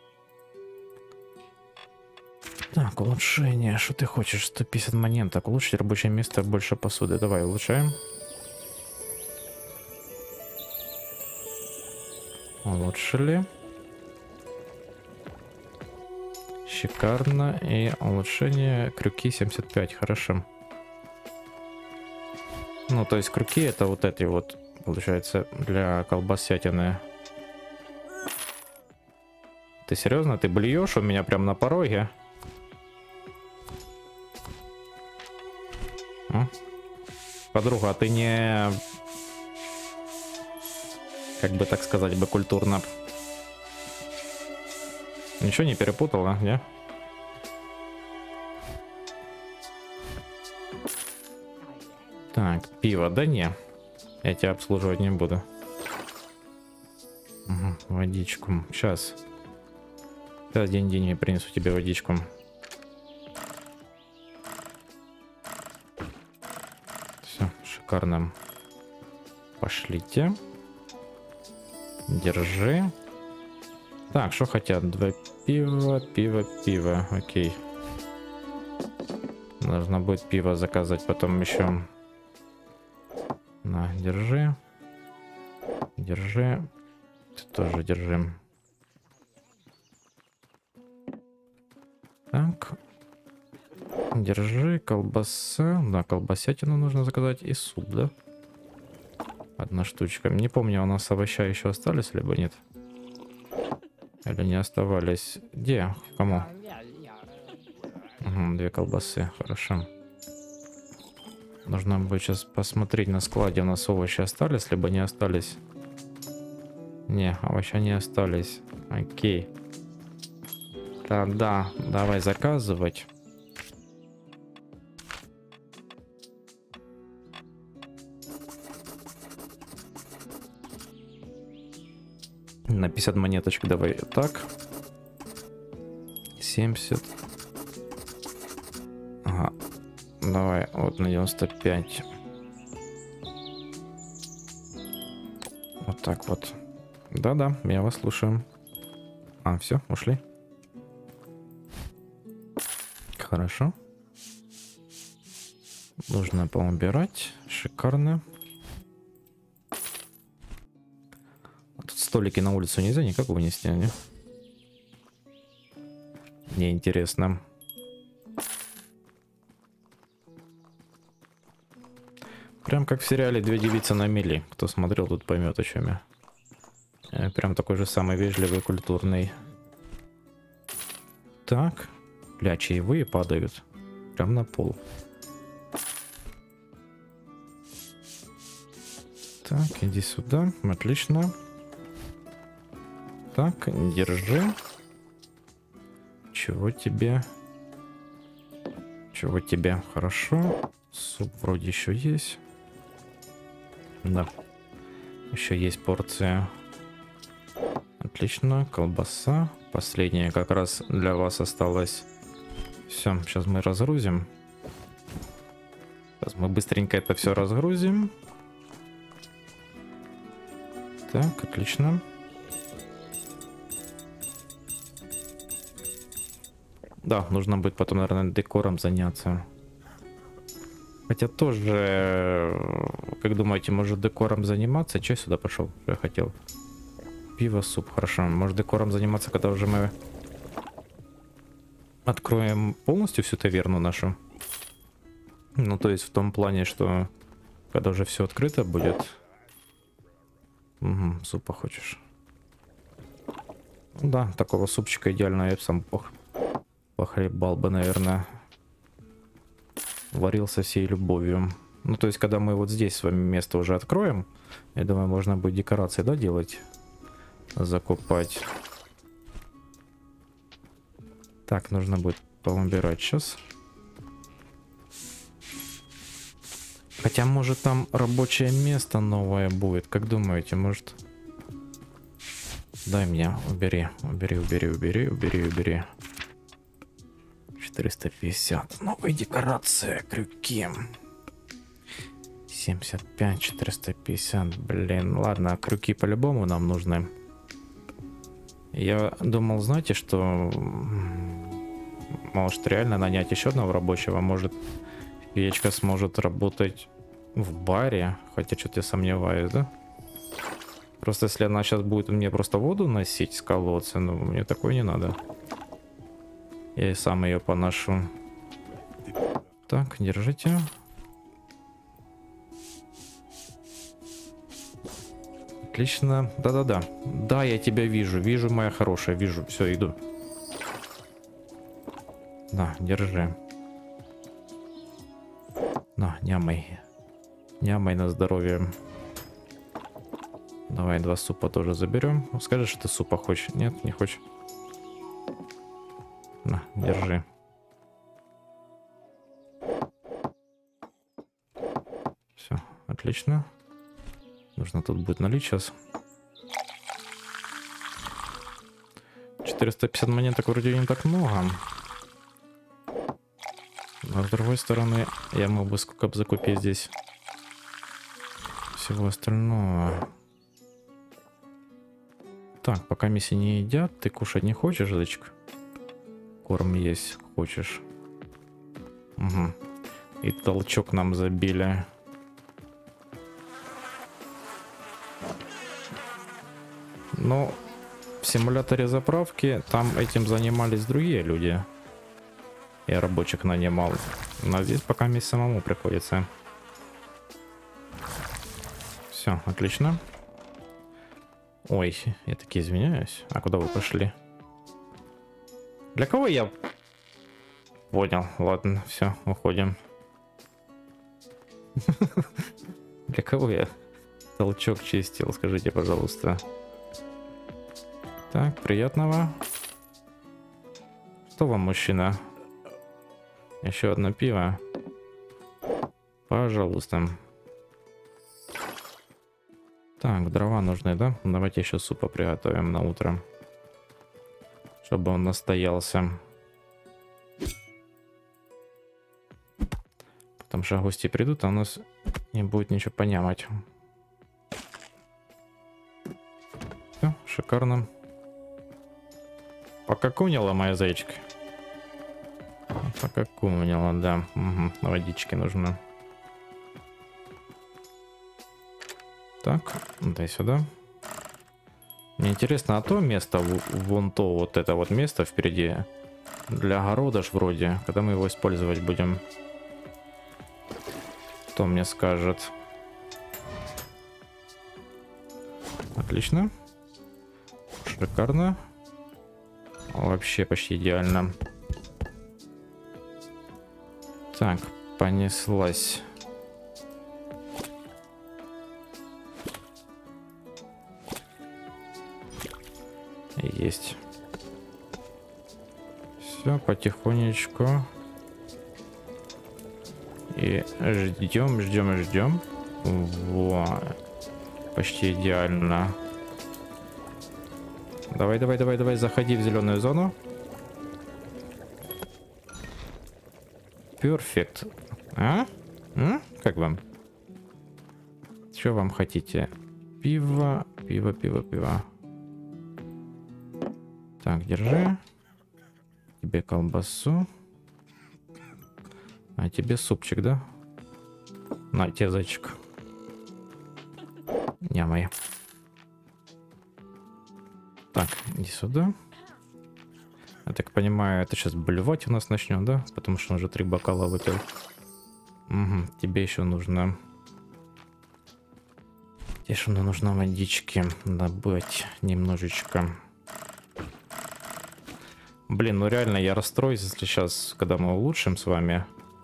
Так, улучшение. Что ты хочешь? сто пятьдесят монеток. Улучшить рабочее место, больше посуды. Давай, улучшаем. Улучшили. Шикарно. И улучшение крюки семьдесят пять. Хорошо. Ну, то есть крюки это вот эти вот, получается, для колбасятины. Ты серьезно? Ты блюешь у меня прям на пороге? А? Подруга, а ты не... Как бы так сказать бы культурно. Ничего не перепутала, не? Так, пиво, да не. Я тебя обслуживать не буду. Угу, водичку. Сейчас. Сейчас день-день я принесу тебе водичку. Все, шикарно. Пошлите. Держи. Так, что хотят? Два пива, пиво, пиво. Окей. Нужно будет пиво заказать потом еще. На, держи. Держи. Ты тоже держи. Так. Держи, колбаса. Да, колбасятину нужно заказать и суп, да? Одна штучка. Не помню, у нас овоща еще остались, либо нет. Или не оставались. Где? Кому? Угу, две колбасы. Хорошо. Нужно будет сейчас посмотреть на складе, у нас овощи остались, либо не остались. Не, овощи не остались. Окей. Тогда давай заказывать. На пятьдесят монеточек давай так. семьдесят. Ага. Давай вот на девяносто пять. Вот так вот. Да-да, я вас слушаю. А, все, ушли. Хорошо. Нужно поубирать. Шикарно. Тут столики на улицу нельзя никак вынести, не? Мне интересно. Прям как в сериале «Две девицы на мели». Кто смотрел, тут поймет, о чем я. Прям такой же самый вежливый, культурный. Так. Бля, чаевые падают. Прям на пол. Так, иди сюда. Отлично. Так, держи. Чего тебе? Чего тебе? Хорошо. Суп вроде еще есть. Да. Еще есть порция. Отлично. Колбаса. Последняя как раз для вас осталась. Все, сейчас мы разгрузим. Сейчас мы быстренько это все разгрузим. Так, отлично. Да, нужно будет потом, наверное, декором заняться. Хотя тоже, как думаете, может декором заниматься? Че сюда пошел? Что я хотел? Пиво, суп, хорошо. Может декором заниматься, когда уже мы откроем полностью всю таверну нашу? Ну, то есть в том плане, что когда уже все открыто будет. Угу, супа хочешь? Ну, да, такого супчика идеально я бы сам пох... похлебал бы, наверное. Варил со всей любовью. Ну, то есть, когда мы вот здесь с вами место уже откроем, я думаю, можно будет декорации, да, делать? Закупать. Так, нужно будет поубирать сейчас. Хотя, может, там рабочее место новое будет. Как думаете, может... Дай мне, убери, убери, убери, убери, убери, убери. четыреста пятьдесят. Новые декорации, крюки. семьдесят пять, четыреста пятьдесят. Блин, ладно, крюки по-любому нам нужны. Я думал, знаете, что... Может, реально нанять еще одного рабочего. Может, печка сможет работать в баре. Хотя что-то я сомневаюсь, да? Просто если она сейчас будет мне просто воду носить с колодца, ну, мне такое не надо. Я и сам ее поношу. Так, держите. Отлично. Да-да-да. Да, я тебя вижу. Вижу, моя хорошая. Вижу. Все, иду. На, держи. На, нямай. Нямай на здоровье. Давай два супа тоже заберем. Скажи, что ты супа хочешь. Нет, не хочешь. На, держи. Все, отлично. Нужно тут будет налить сейчас. четыреста пятьдесят монеток вроде не так много. Но с другой стороны, я мог бы сколько бы закупить здесь всего остального. Так, пока миссии не едят, ты кушать не хочешь, дочка? Корм есть, хочешь. Угу. И толчок нам забили. Но в симуляторе заправки там этим занимались другие люди. Я рабочих нанимал. Но здесь пока мне самому приходится. Все, отлично. Ой, я таки извиняюсь. А куда вы пошли? Для кого я... Понял, ладно, все, уходим. Для кого я толчок чистил, скажите, пожалуйста. Так, приятного. Что вам, мужчина? Еще одно пиво. Пожалуйста. Так, дрова нужны, да? Давайте еще супа приготовим на утро. Чтобы он настоялся. Потому что гости придут, а у нас не будет ничего понямать. Все, шикарно. Покакунила моя зайчка. Покакунила, да. Угу, водички нужно. Так, дай сюда. Мне интересно, а то место, вон то, вот это вот место впереди, для огорода ж вроде, когда мы его использовать будем? Кто мне скажет? Отлично. Шикарно. Вообще почти идеально. Так, понеслась. Есть. Все, потихонечку. И ждем, ждем, ждем. Во. Почти идеально. Давай, давай, давай, давай, заходи в зеленую зону. Перфект. А? А? Как вам? Что вам хотите? Пиво, пиво, пиво, пиво. Так, держи. Тебе колбасу. А тебе супчик, да? На, тебе зайчик. Нямай. Так, иди сюда. Я так понимаю, это сейчас блевать у нас начнет, да? Потому что он уже три бокала выпил. Угу, тебе еще нужно... Тебе еще нужно водички добыть немножечко. Блин, ну реально я расстроюсь, если сейчас, когда мы улучшим с вами,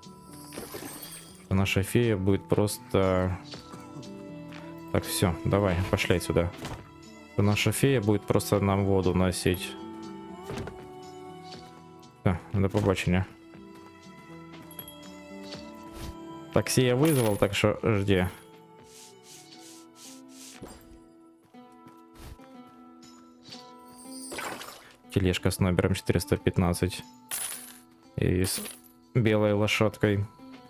наша фея будет просто... Так, все, давай, пошли отсюда. Наша фея будет просто нам воду носить. Да, до побачення. Такси я вызвал, так что жди. Тележка с номером четыреста пятнадцать. И с белой лошадкой.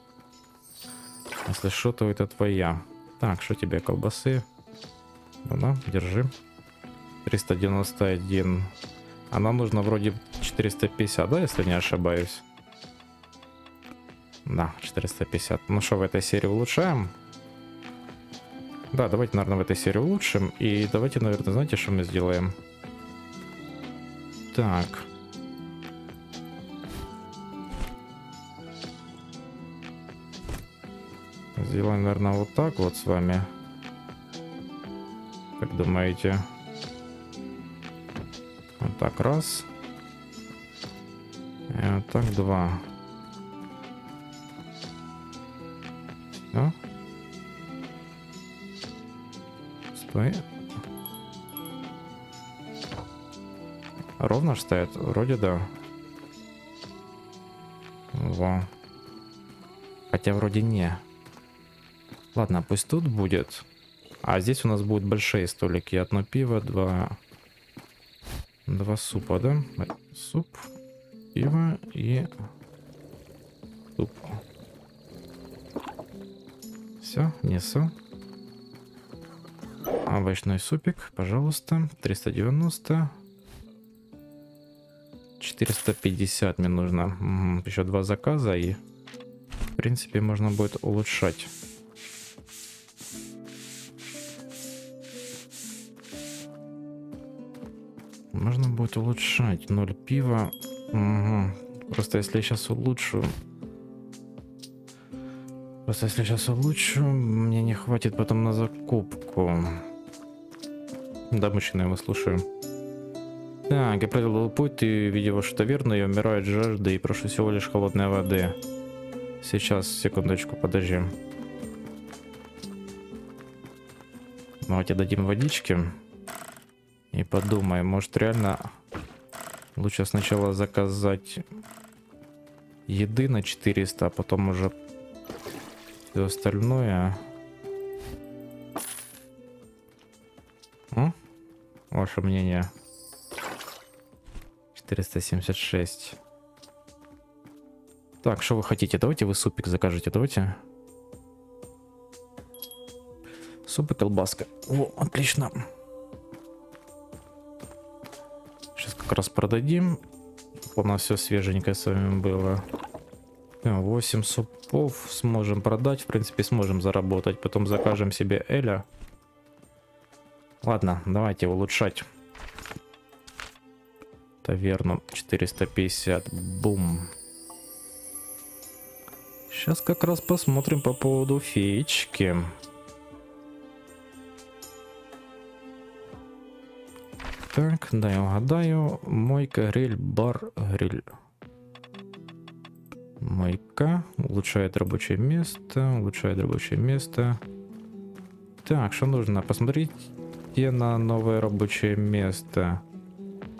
Если что, то это твоя. Так, что тебе, колбасы? Ну-да, держи. триста девяносто один. А нам нужно вроде четыреста пятьдесят, да, если не ошибаюсь? Да, четыреста пятьдесят. Ну что, в этой серии улучшаем? Да, давайте, наверное, в этой серии улучшим. И давайте, наверное, знаете, что мы сделаем? Так. Сделаем, наверное, вот так вот с вами. Как думаете? Вот так, раз. И вот так, два. Все. Стой. Ровно ж стоят? Вроде да. Во. Хотя вроде не. Ладно, пусть тут будет. А здесь у нас будут большие столики. Одно пиво, два... Два супа, да? Суп, пиво и... Суп. Все, несу. Овощной супик, пожалуйста. триста девяносто. четыреста пятьдесят мне нужно. Угу. Еще два заказа и... В принципе, можно будет улучшать. Можно будет улучшать. Ноль пива. Угу. Просто если я сейчас улучшу... Просто если сейчас улучшу, мне не хватит потом на закупку. Да, мужчина, я вас слушаю. Так, я проделал путь, ты видел, что верно, я умираю от жажды и прошу всего лишь холодной воды. Сейчас, секундочку, подожди. Давайте дадим водички. И подумаем, может реально лучше сначала заказать еды на четыреста, а потом уже все остальное. М? Ваше мнение? четыреста семьдесят шесть. Так, что вы хотите? Давайте вы супик закажите, давайте. Суп и колбаска. О, отлично. Сейчас как раз продадим. У нас все свеженькое с вами было. восемь супов сможем продать. В принципе, сможем заработать. Потом закажем себе Эля. Ладно, давайте улучшать. Таверну четыреста пятьдесят. Бум. Сейчас как раз посмотрим по поводу феечки. Так, да, я угадаю. Мойка, гриль, бар, гриль. Мойка. Улучшает рабочее место. Улучшает рабочее место. Так, что нужно? Посмотрите на новое рабочее место.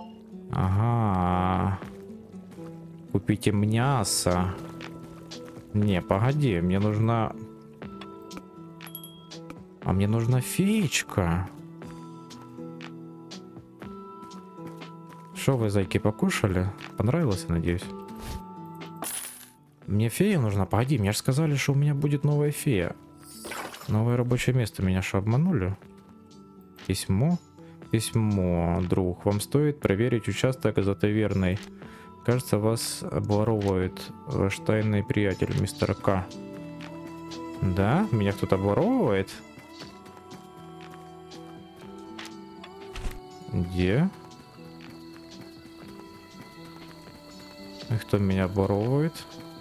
Ага. Купите мясо. Не, погоди, мне нужна... А мне нужна феечка. Что вы, зайки, покушали? Понравилось, я надеюсь? Мне фея нужна? Погоди, мне же сказали, что у меня будет новая фея. Новое рабочее место. Меня что, обманули? Письмо? Письмо, друг. Вам стоит проверить участок за таверной. Кажется, вас обворовывает ваш тайный приятель, мистер К. Да? Меня кто-то обворовывает? Где? И кто меня обворовывает?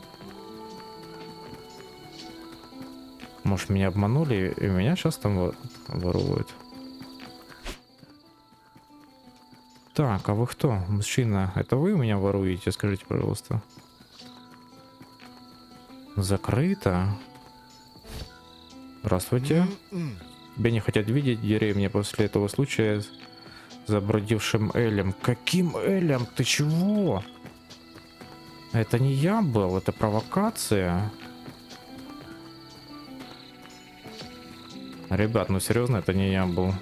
Может, меня обманули, и меня сейчас там воруют. Так, а вы кто? Мужчина, это вы меня воруете? Скажите, пожалуйста. Закрыто? Здравствуйте. Тебя не хотят видеть в деревне после этого случая с забродившим Элем. Каким Элем? Ты чего? Это не я был, это провокация. Ребят, ну серьезно, это не я был.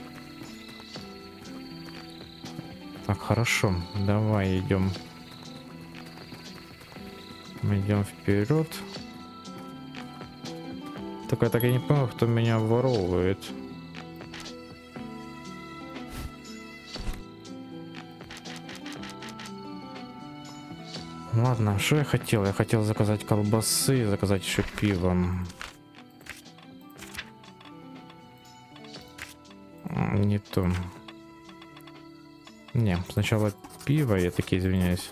Так, хорошо, давай идем. Мы идем вперед. Только я так и не понял, кто меня воровывает. Ладно, что я хотел? Я хотел заказать колбасы, заказать еще пиво. Не то. Не, сначала пиво, я таки извиняюсь.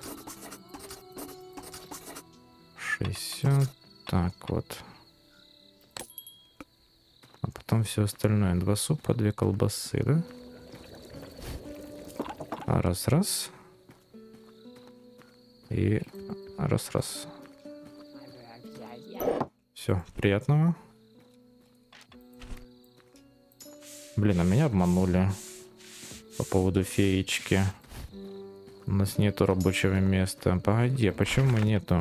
шестьдесят. Так вот. А потом все остальное. Два супа, две колбасы, да? Раз-раз. И раз-раз. Все, приятного. Блин, а меня обманули по поводу феечки. У нас нету рабочего места. Погоди, а почему нету?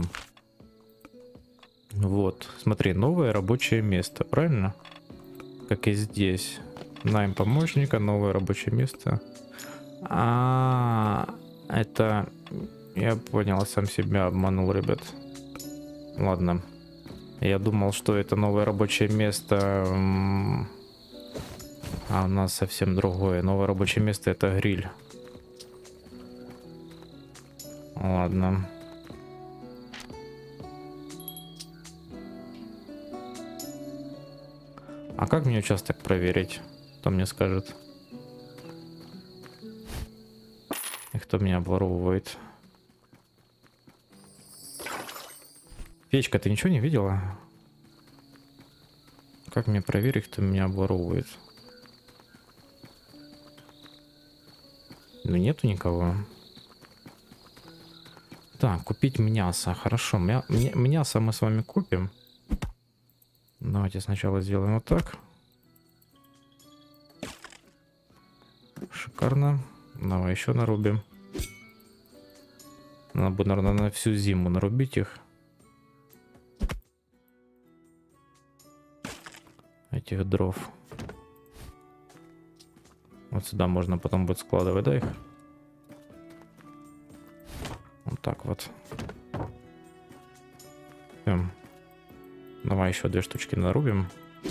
Вот, смотри, новое рабочее место, правильно? Как и здесь. Найм помощника, новое рабочее место. А, это... Я понял, сам себя обманул, ребят. Ладно. Я думал, что это новое рабочее место... А у нас совсем другое. Новое рабочее место — это гриль. Ладно. А как мне участок проверить? Кто мне скажет? И кто меня обворовывает? Печка, ты ничего не видела? Как мне проверить, кто меня обворовывает? Ну нету никого. Так, купить мясо. Хорошо, мя мя мясо мы с вами купим. Давайте сначала сделаем вот так. Шикарно. Давай еще нарубим. Надо будет, наверное, на всю зиму нарубить их. Этих дров. Вот сюда можно потом будет складывать, да, их? Вот так вот. Всё. Давай еще две штучки нарубим.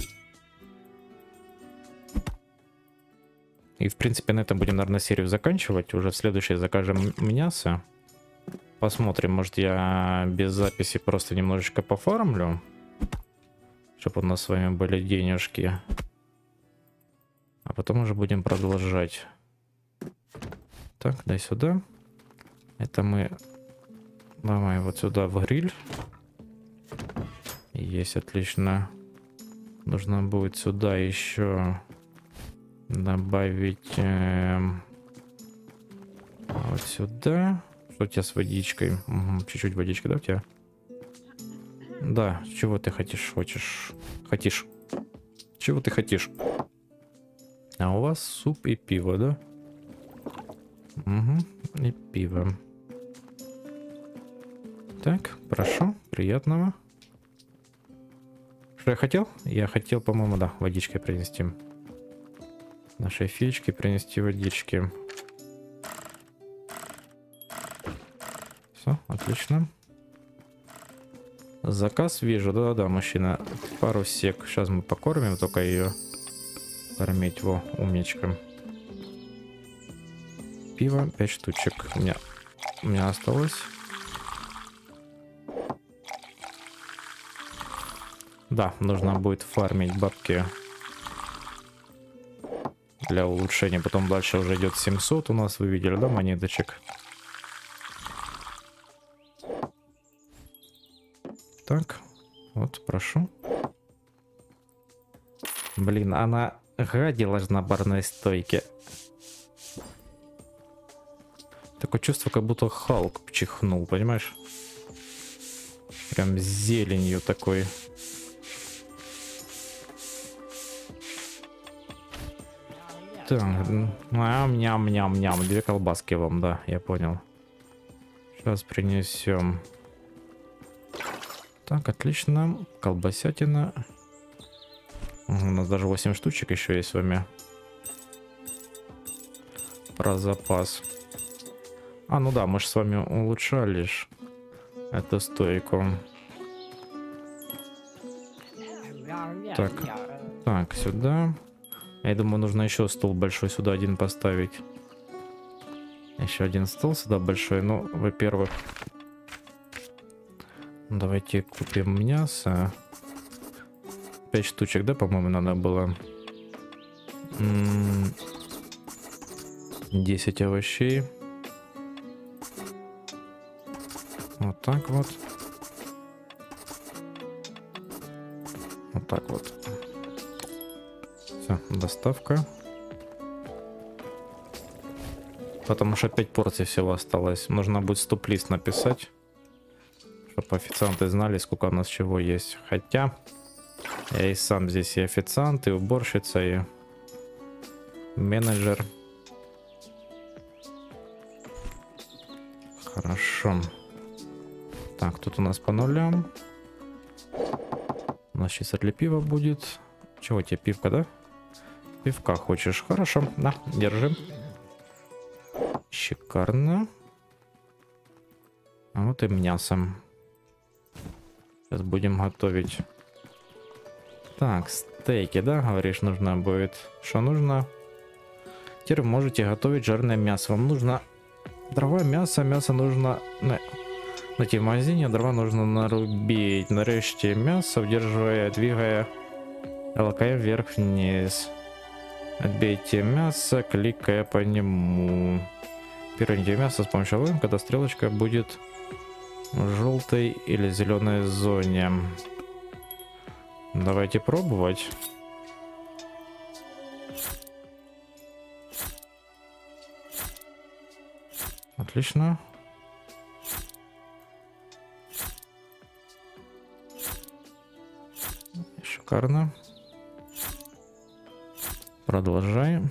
И, в принципе, на этом будем, наверное, серию заканчивать. Уже в следующей закажем мясо. Посмотрим, может, я без записи просто немножечко пофармлю. Чтобы у нас с вами были денежки. А потом уже будем продолжать. Так, дай сюда. Это мы... Давай вот сюда в гриль. Есть, отлично. Нужно будет сюда еще добавить... Э... Вот сюда. Что у тебя с водичкой? Угу, чуть-чуть водички, да, у тебя? Да, чего ты хочешь? Хочешь? Хотишь? Чего ты хотишь? А у вас суп и пиво, да? Угу, и пиво. Так, прошу, приятного. Что я хотел? Я хотел, по-моему, да, водички принести. Нашей феечке принести водички. Все, отлично. Заказ вижу, да-да-да, мужчина. Пару сек. Сейчас мы покормим только ее. Кормить, во, умничка. Пиво пять штучек. У меня, у меня осталось. Да, нужно будет фармить бабки для улучшения. Потом дальше уже идет семьсот у нас, вы видели, да, монеточек? Так, вот, прошу. Блин, она гадилась на барной стойке. Такое чувство, как будто Халк чихнул, понимаешь? Прям с зеленью такой. Так, ням-ням-ням-ням. Две колбаски вам, да, я понял. Сейчас принесем. Так, отлично. Колбасятина. У нас даже восемь штучек еще есть с вами. Про запас. А, ну да, мы же с вами улучшали ж эту стойку. Так, так, сюда. Я думаю, нужно еще стол большой сюда один поставить. Еще один стол сюда большой. Ну, во-первых, давайте купим мясо. Пять штучек, да, по-моему, надо было. десять овощей. Вот так вот. Вот так вот. Все, доставка. Потому что пять порций всего осталось. Нужно будет стоп-лист написать, чтобы официанты знали, сколько у нас чего есть. Хотя я и сам здесь и официант, и уборщица, и менеджер. Хорошо. Так, тут у нас по нулям. У нас сейчас для пива будет. Чего тебе, пивка, да? Пивка хочешь? Хорошо, на, держи. Шикарно. А вот и мясо. Сейчас будем готовить. Так, стейки, да, говоришь, нужно будет. Что нужно? Теперь вы можете готовить жареное мясо. Вам нужно дрова, мясо. Мясо нужно найти в магазине. Дрова нужно нарубить. Нарежьте мясо, удерживая, двигая локаем вверх-вниз. Отбейте мясо, кликая по нему. Переверните мясо с помощью лом, когда стрелочка будет в желтой или зеленой зоне. Давайте пробовать. Отлично. Шикарно. Продолжаем.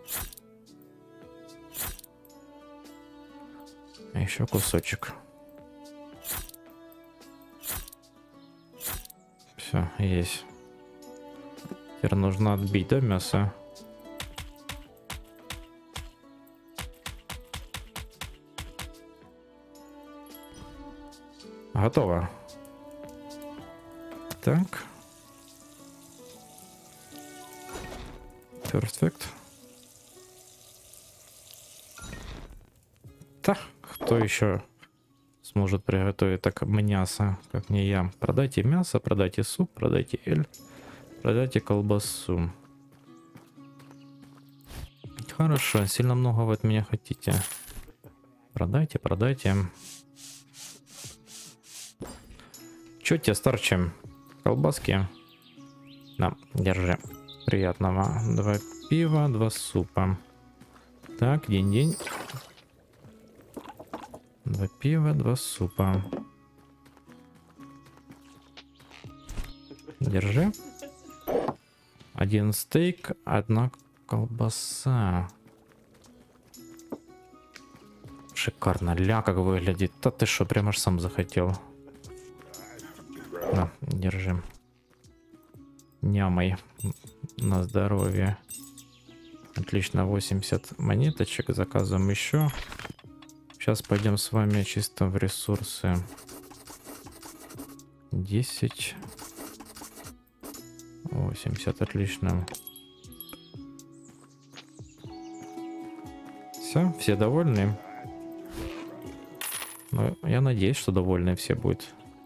Еще кусочек. Все, есть. Теперь нужно отбить, да, мясо? Готово. Так. Перфект. Так, кто еще сможет приготовить так мясо, как не я? Продайте мясо, продайте суп, продайте эль, продайте колбасу. Хорошо, сильно много вы от меня хотите. Продайте, продайте. Че тебе старчим? Колбаски? Да, держи. Приятного. Два пива, два супа. Так, день-день. Два пива, два супа. Держи. Один стейк, одна колбаса. Шикарно. Ля, как выглядит. Да ты что, прям аж сам захотел. На, держи. нямой на здоровье. Отлично, восемьдесят монеточек. Заказываем еще. Сейчас пойдем с вами чисто в ресурсы. десять. восемьдесят, отлично. Все, все довольны? Ну, я надеюсь, что довольны все будут.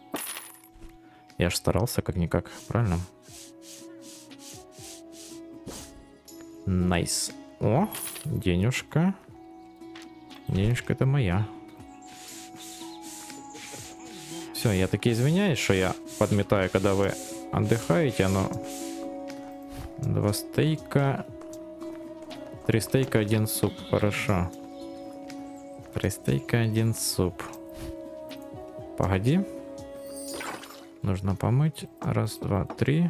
Я ж старался как-никак, правильно? Найс. О, денежка. Денежка это моя. Все, я таки извиняюсь, что я подметаю, когда вы отдыхаете, но... Два стейка. Три стейка, один суп. Хорошо. Три стейка, один суп. Погоди. Нужно помыть. Раз, два, три.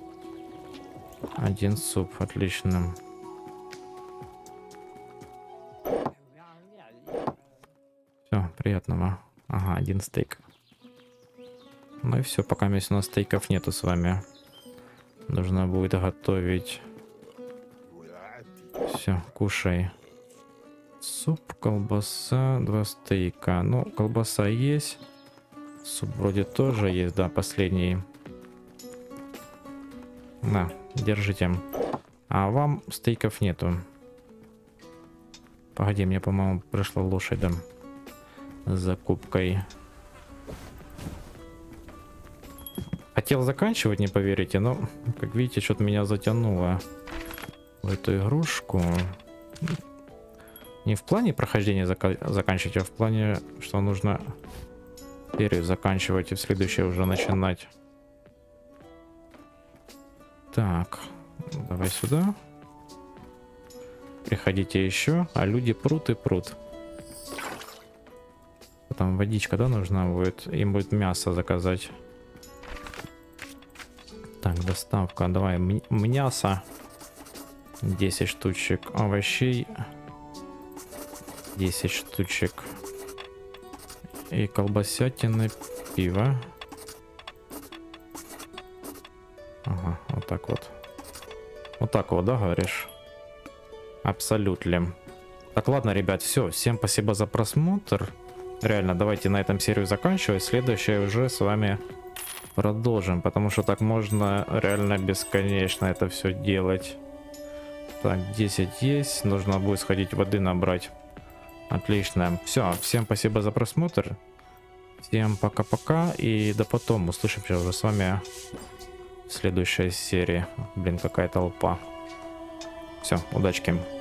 Один суп. Отлично. Все, приятного. Ага, один стейк. Ну и все, пока у нас стейков нету с вами. Нужно будет готовить. Все, кушай. Суп, колбаса, два стейка. Ну, колбаса есть. Суп вроде тоже есть, да, последний. На, держите. А вам стейков нету. Погоди, мне, по-моему, пришла лошадь, да, с закупкой. Хотел заканчивать, не поверите, но, как видите, что-то меня затянуло в эту игрушку. Не в плане прохождения зака заканчивать, а в плане, что нужно серию заканчивать и в следующее уже начинать. Так, давай сюда. Приходите еще, а люди прут и прут. Там водичка, да, нужна будет? Им будет мясо заказать. Так, доставка. Давай мясо. десять штучек. Овощей. десять штучек. И колбасятины, пиво. Ага, вот так вот. Вот так вот, да, говоришь? Абсолютно. Так, ладно, ребят, все. Всем спасибо за просмотр. Реально, давайте на этом серию заканчивать. Следующее уже с вами продолжим, потому что так можно реально бесконечно это все делать. Так, десять есть. Нужно будет сходить воды набрать. Отлично. Все, всем спасибо за просмотр. Всем пока-пока. И до потом. Услышимся уже с вами в следующей серии. Блин, какая толпа. Все, удачки.